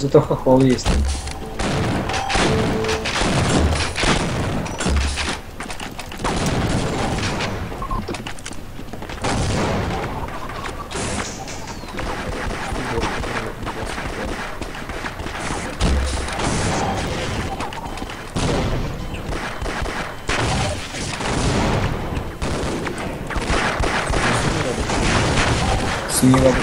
Зато хохол есть. Синий робот.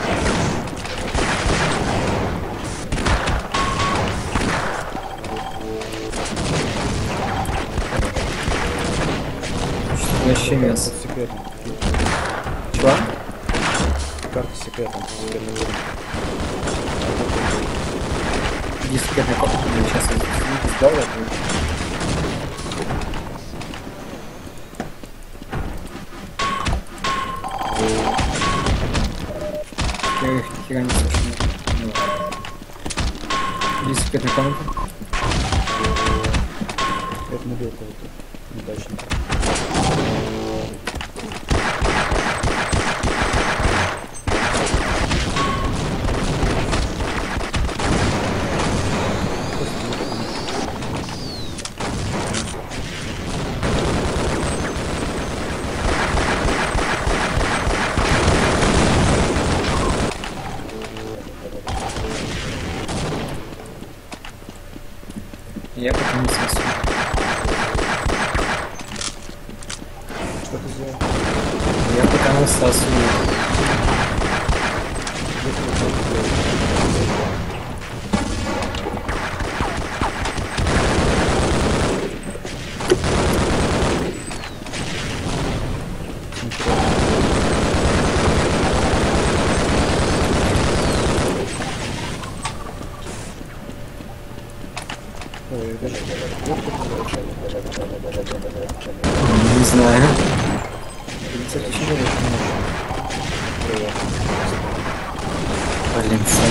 Вообще мясо. Секретно. Чего? Карта секретная. Дискретная карта. Сейчас я сделаю. Я их нихера не слышу. Дискретная комната. Это набил кого-то. Удачно. Я пока не сосу. Что ты сделал? Я пока не сосу. Ой, даже Не знаю. кстати, еще очень Блин, сам.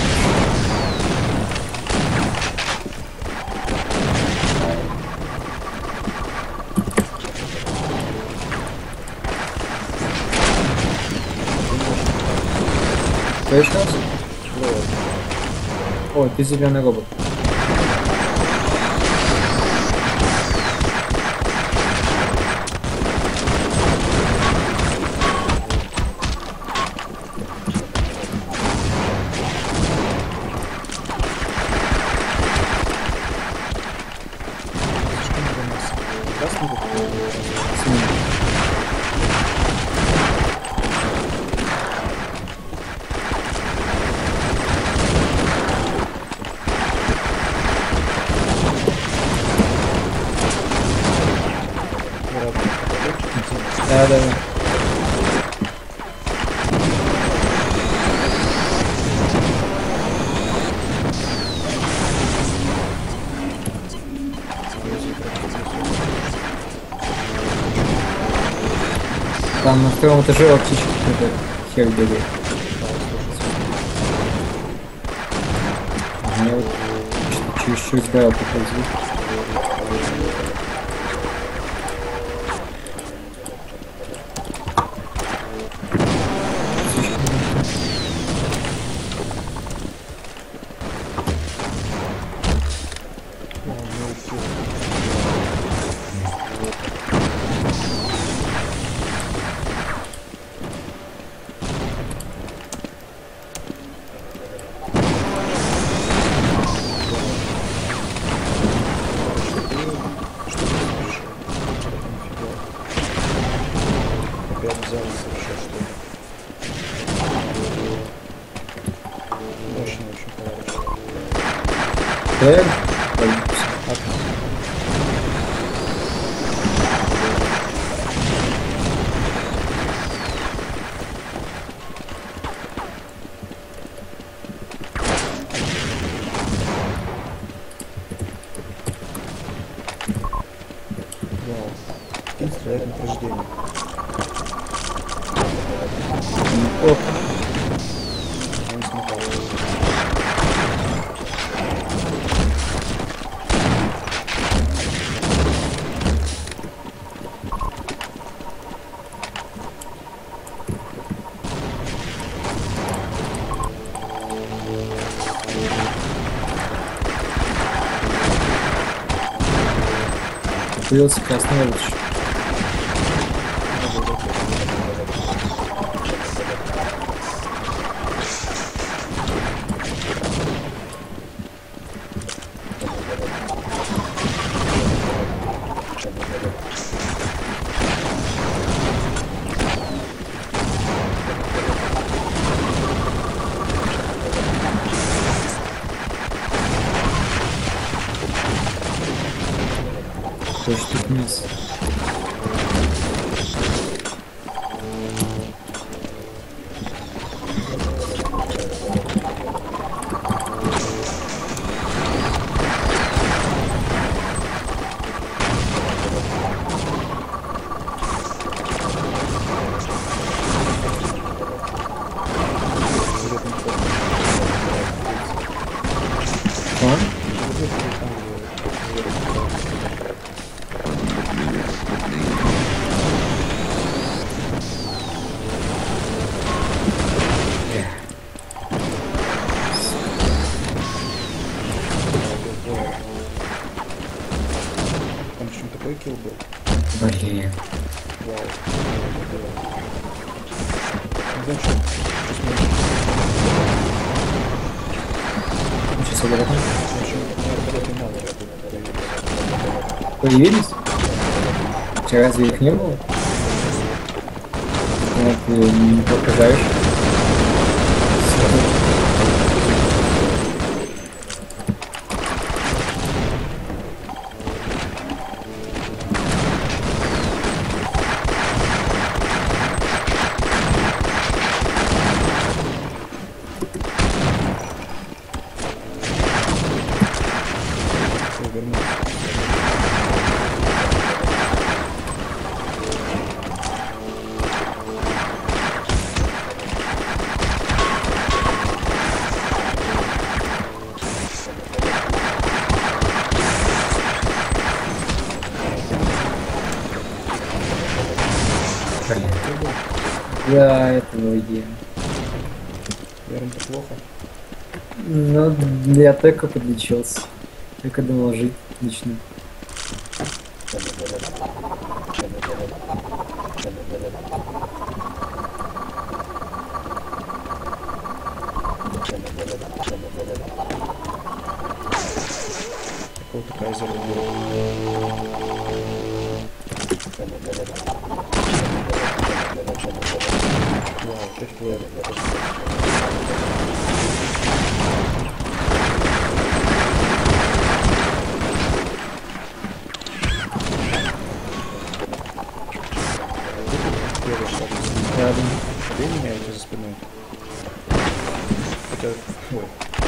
Что еще раз? Ой, ты зеленый робот. Да. Там на втором этаже птички какой-то хер бегает. Мне вот чуть-чуть справа поползли. опять взял и совершил что-то. Очень хорошо. И стреляет на прохождение. Опа. Он смотал. Появился красный овощ. Почти вниз. Там еще такой килл был. Блин. Вау. Не знаю, что смотришь. Сейчас обратно. Наверное, мало. Появились? Хотя разве их не было? Вот, не покажаешь. Все, вернулся. Я этого ем. Наверное, это плохо. Ну, я только подлечился. Только думал жить лично. Какого-то кайзера убил. Вау, 5 левел. Рядом. Вы меняете за спиной? Хотя... Ой.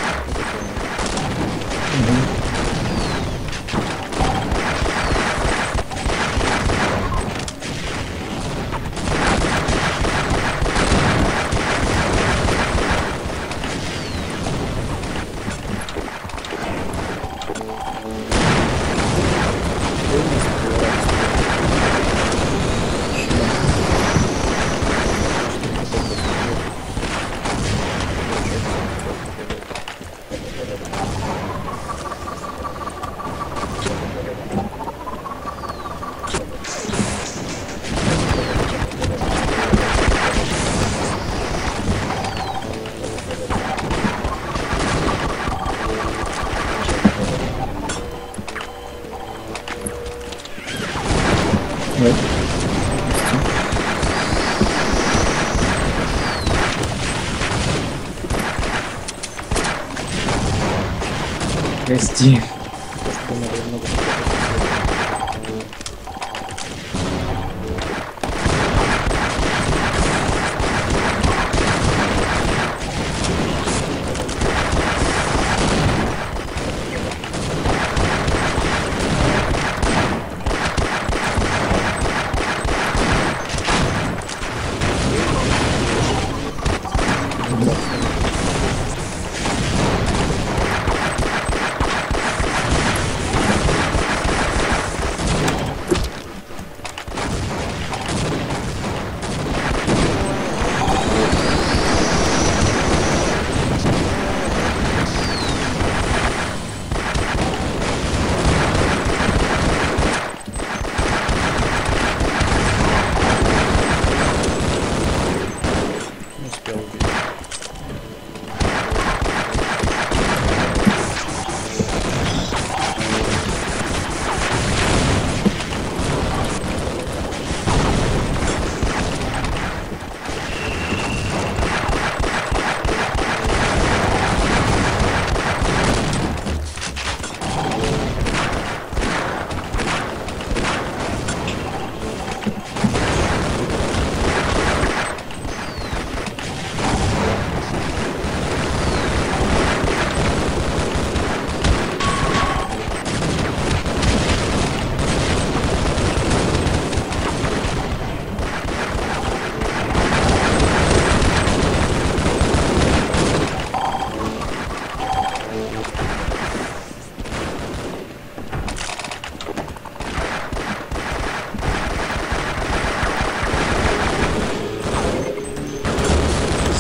Вот. Прости. То, что надо много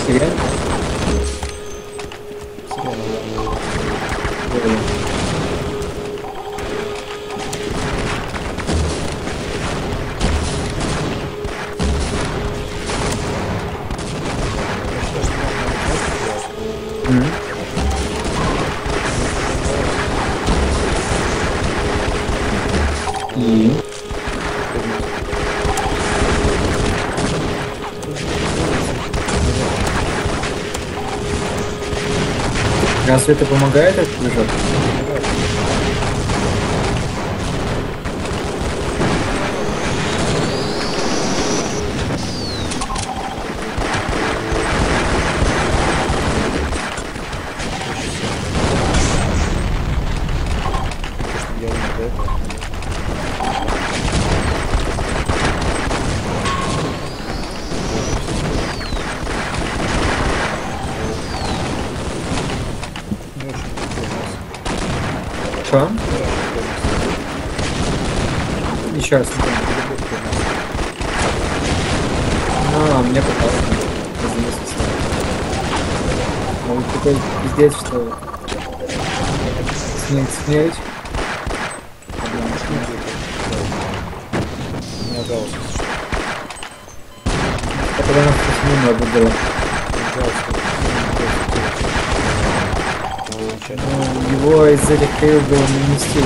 Сирена? Ой. М. И? Разве это помогает этот прыжок? Я не до этого. Не очень прикольно. Что? Еще раз. А, мне попалось. А вот такой пиздец, что смерть. Не отдался, если что. Это когда нас много было. Ну, его из этих крыльев было нанести.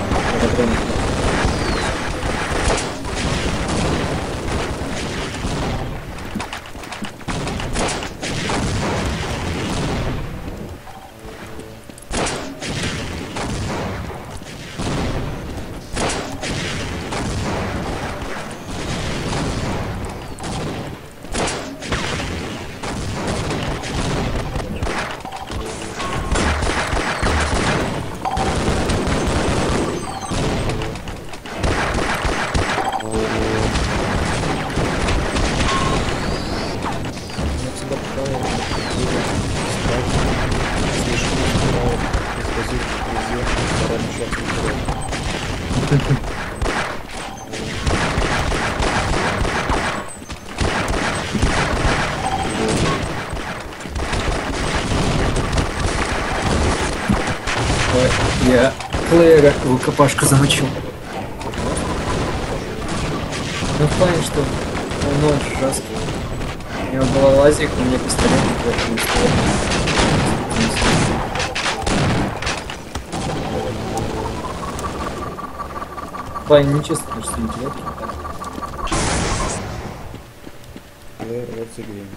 Ой, я плеера в рукопашку замочил. Ну, в плане, что он очень жесткий. У него была лазик, у меня пистолет, поэтому в плане не чисто, что интеллект. Player what's the game?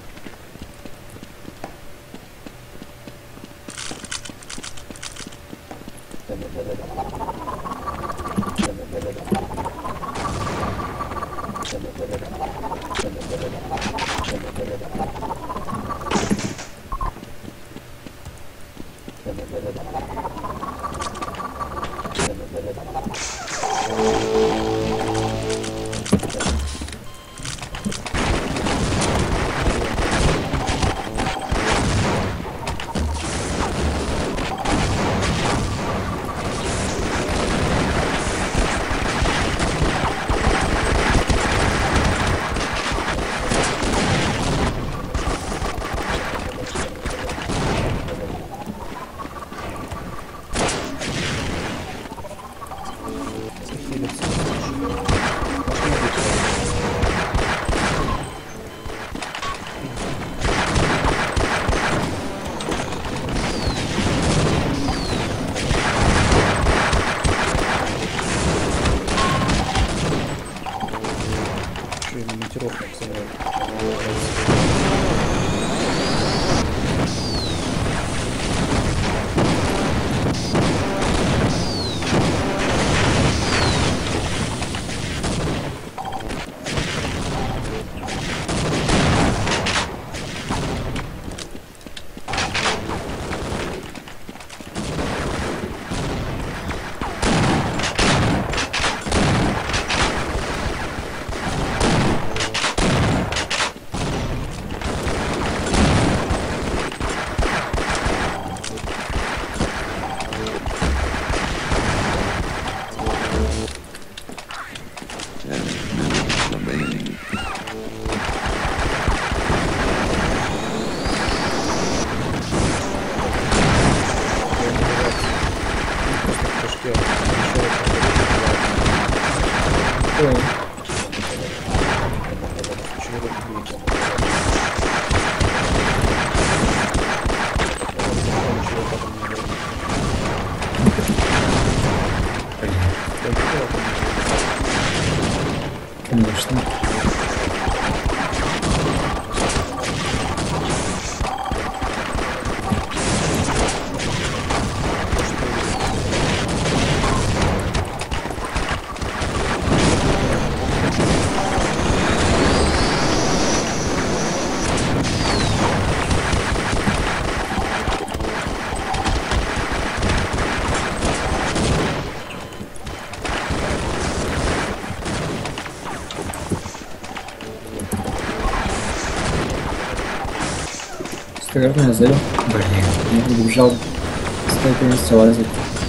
Наверное, залил. Блин, не прибежал. Стоит вместе лазить.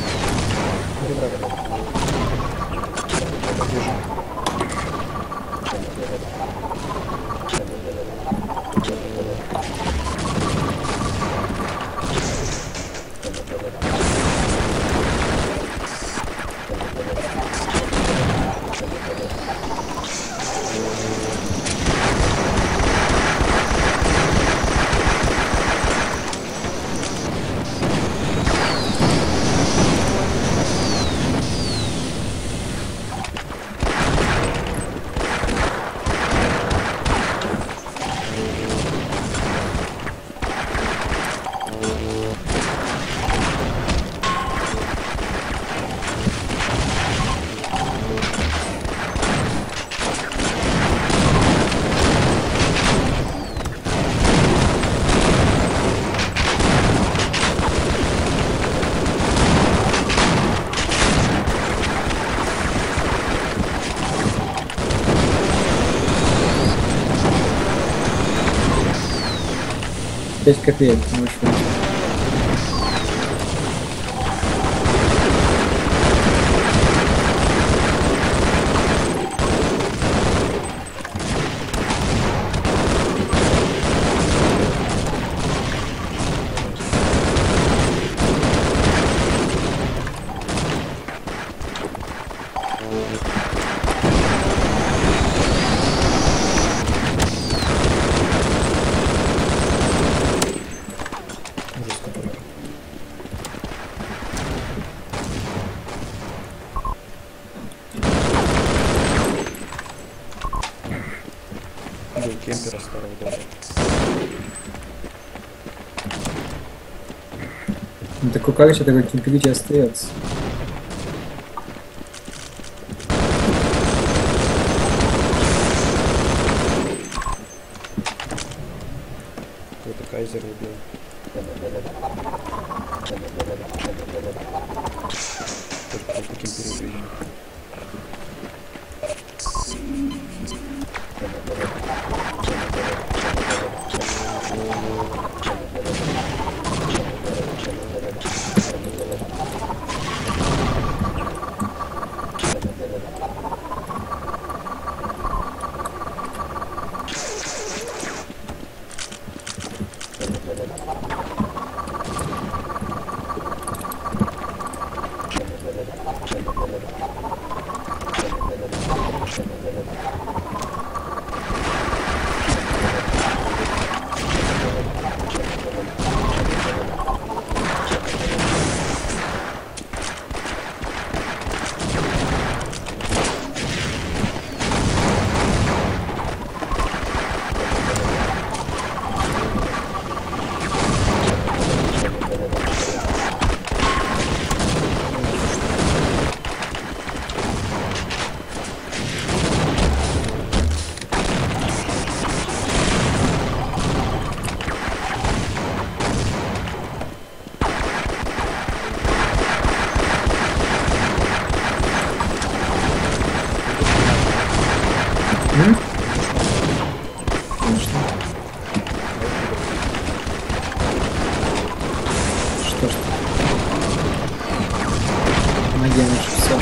Пять копеек, можешь выйти. Кемпера старого дома. Ну так как еще такой кемперить остается? Какой-то кайзер убил. Тоже просто кемперит, видимо. Что ж ты? Помоги, наше все.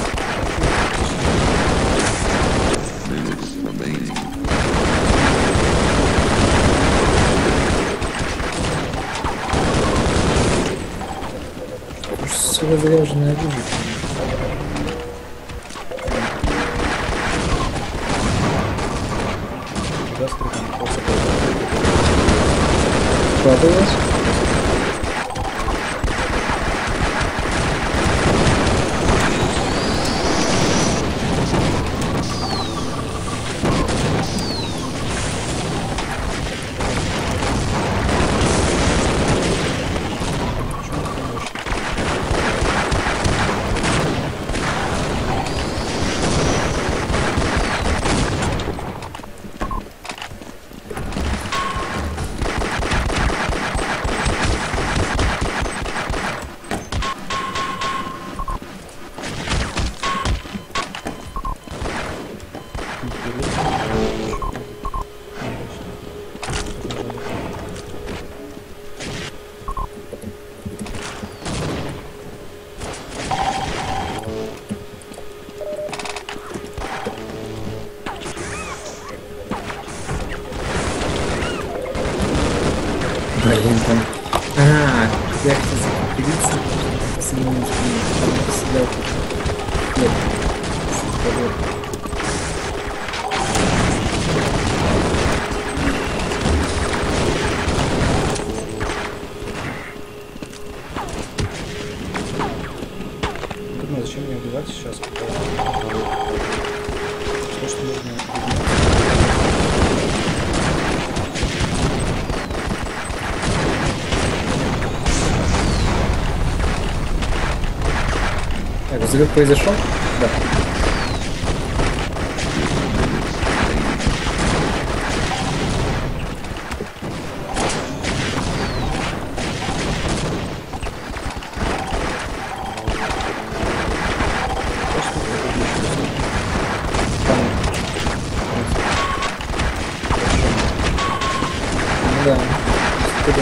Все заряженное оружие. Хватилось? Блин, там... А, я хотел закрепиться. Соединить себя. Нет. Думаю, зачем мне убивать сейчас? Что нужно убивать? Так, взрыв произошел? Да. Ну да. Куда?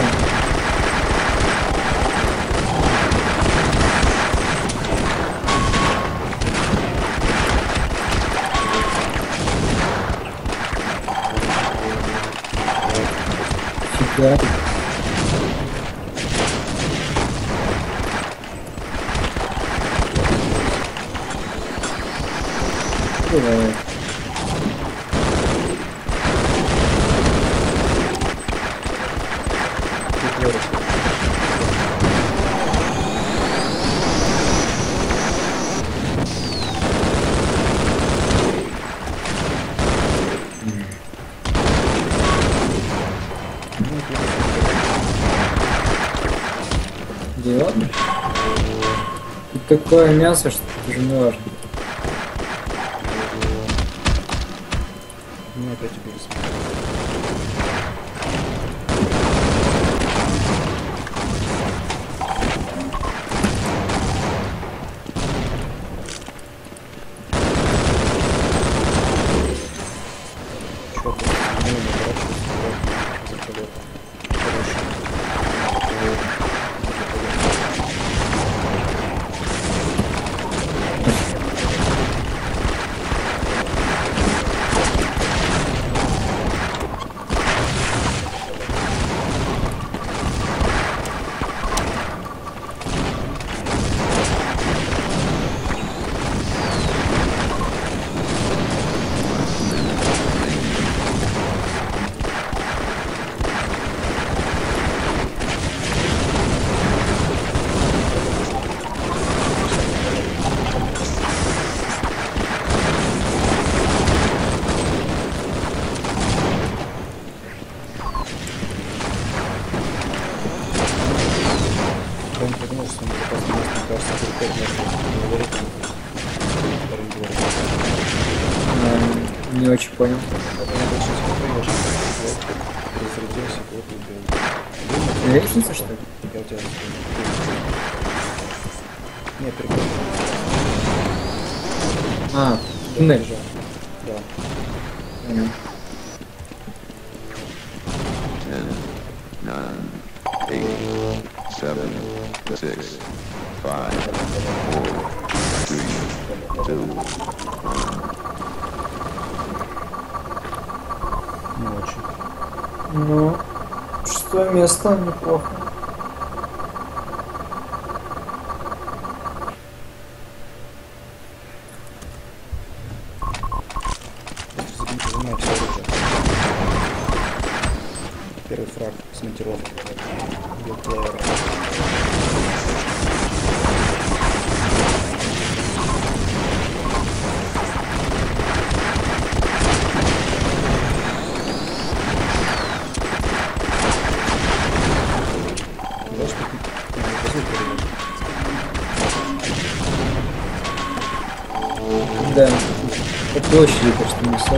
Фига. Давай. Дела? Тут такое мясо, что это уже не важно. Меня опять убили. Чувак, не поворачивайся, за полет. Он подумал, что он безопасное место, мне кажется, переход между говорит вторым двором. Не очень понял. Потом я больше всего поешь, разрядился, вот и был. Лестница, что ли? Я у тебя нет, прикольно. А, туннель. Да. Понял. 10, 9, 8, 7, 6, 5, 4, 3, 2, Не очень. Ну, шестое место неплохо. Просто занимай все оружие. Первый фраг с монтировки. Билдплеера. Да, что Да. По площади почти несет.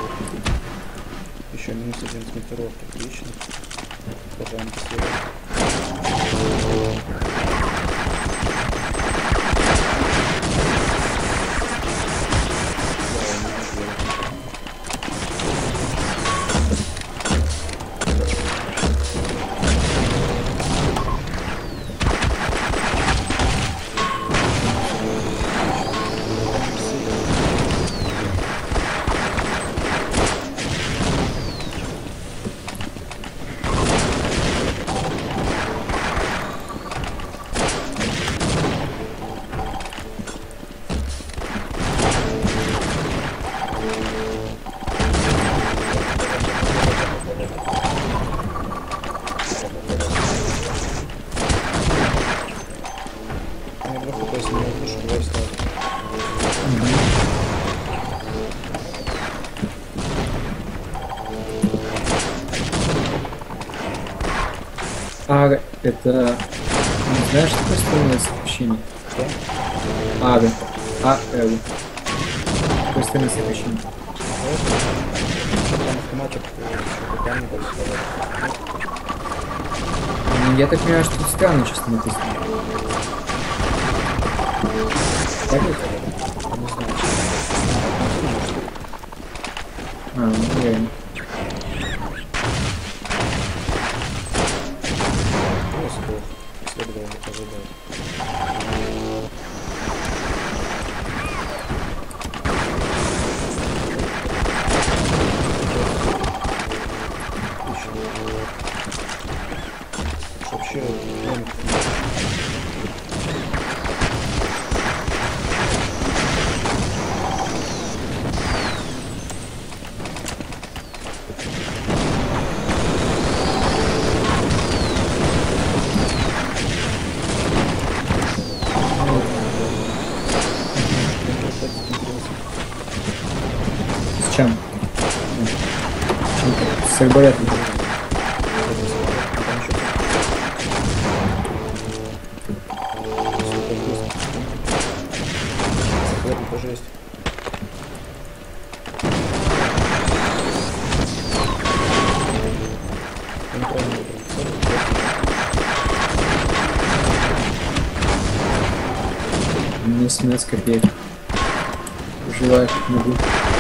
еще минус один с монтировки. Отлично. Пожалуйста, следует. Ара — это... Не знаешь, что такое струнное сокращение? Что? Ара. А-Р. Какое струнное сокращение? Там автоматик, что-то там не будет сказать. Ну, я так понимаю, что тут странно честно написано. Так это? Не знаю. Ну реально. Ну, если бы следовало ожидать. Вообще, С чем? С арбалетом. тоже есть. Я неправильно выбрал. Мне 17 копеек. Желаю, как могу.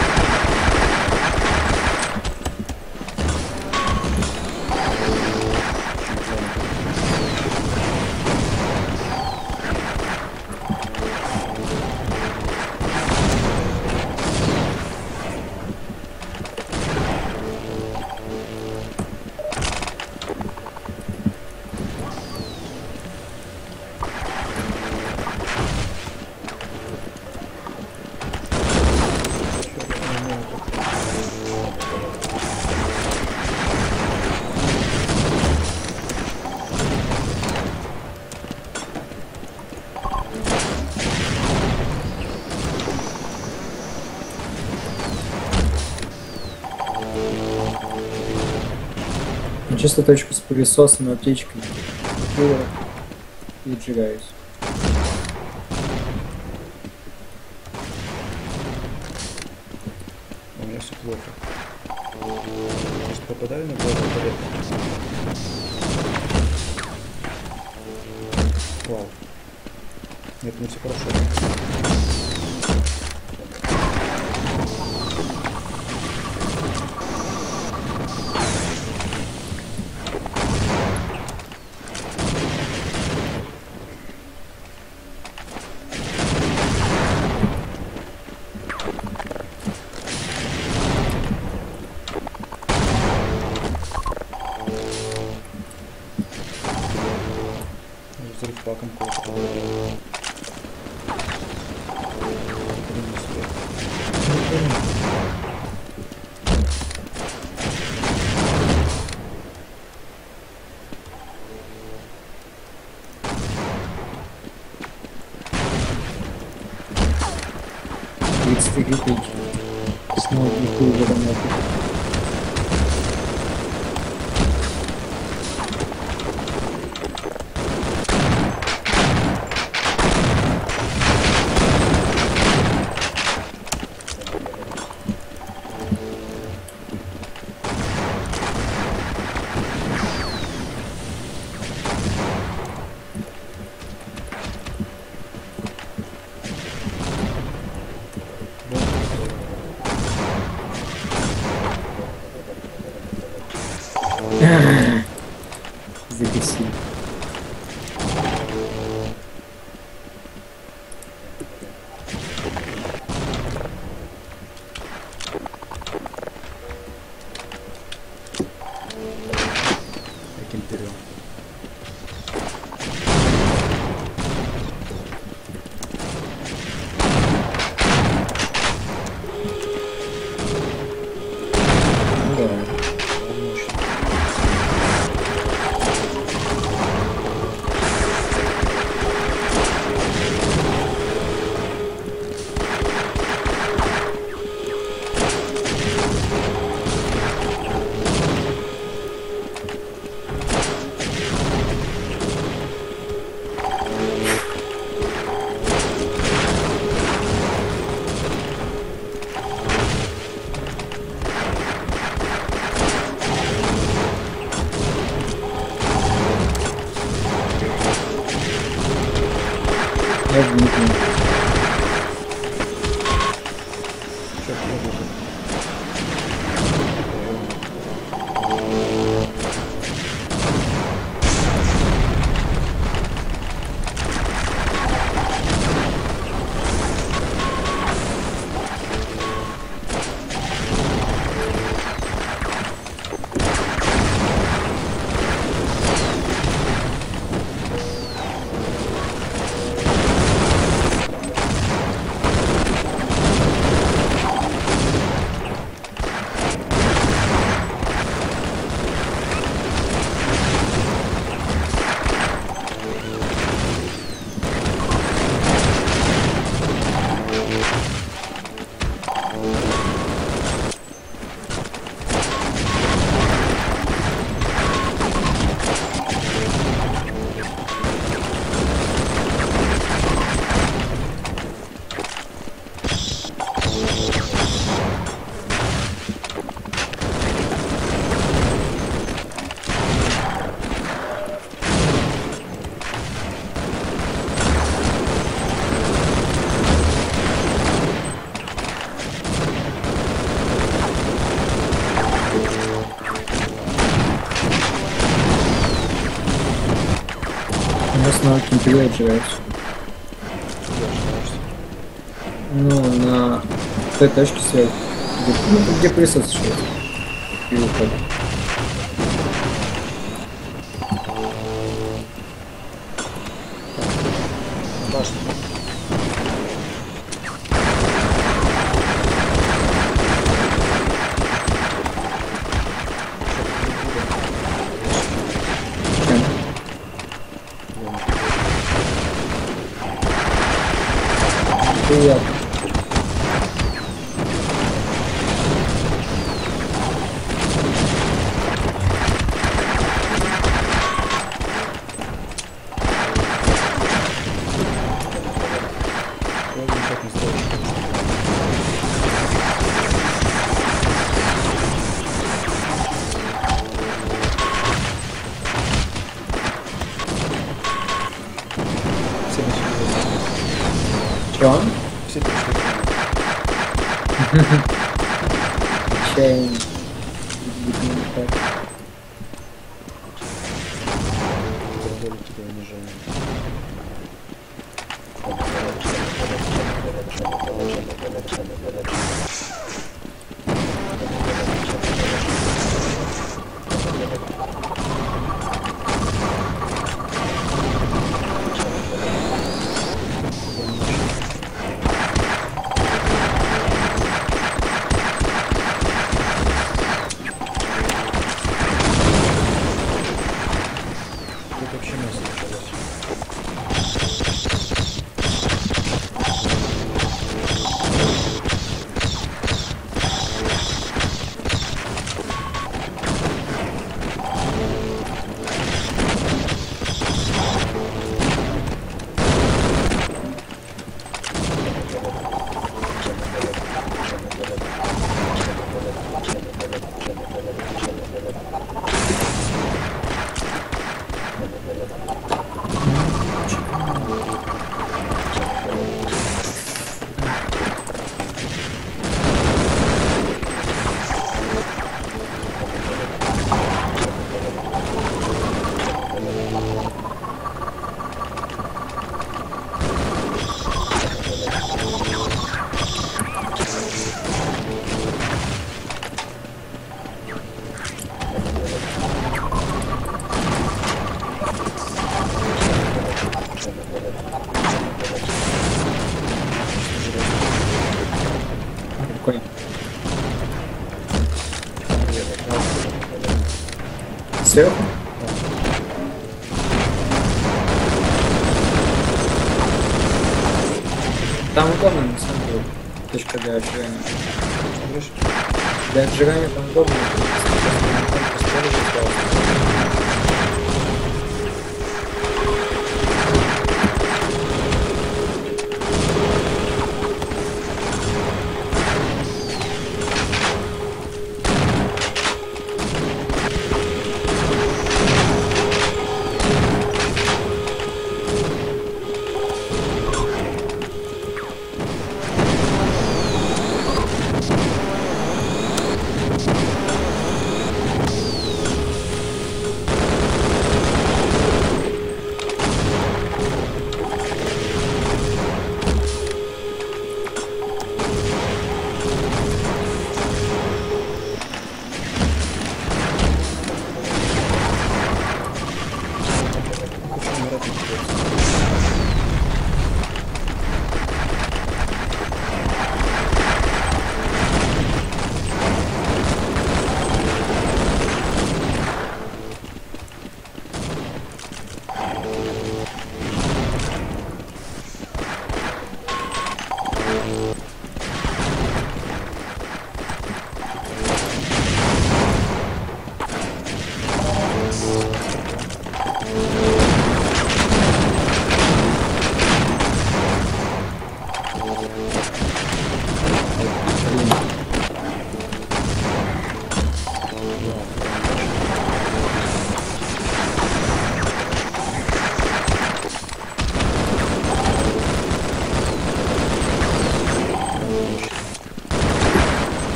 Чисто точку с пылесосом и аптечкой. И отжигаюсь. У меня все плохо. Может, попадаю на главный порядок? Вау. Нет, не все хорошо. Взрыв паком какой-то. Копейки. Снова никакую воронку. Загасил. Каким вперед. Я же не помню. Черт, побежит. У нас на кемпе отжигается. Ну, на той точке свет. Где присутствует. И уходит. Башня. Чем? Приятно. Я замечательно сделал. Все начали. Чё? Все пришли. Чайный. Позволить тебе унижение. Тут вообще мясо началось. Какой? Сверху? Там удобно, на самом деле. Точка для отжигания. Говоришь? Для отжигания там удобно.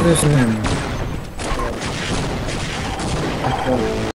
следуй за нами.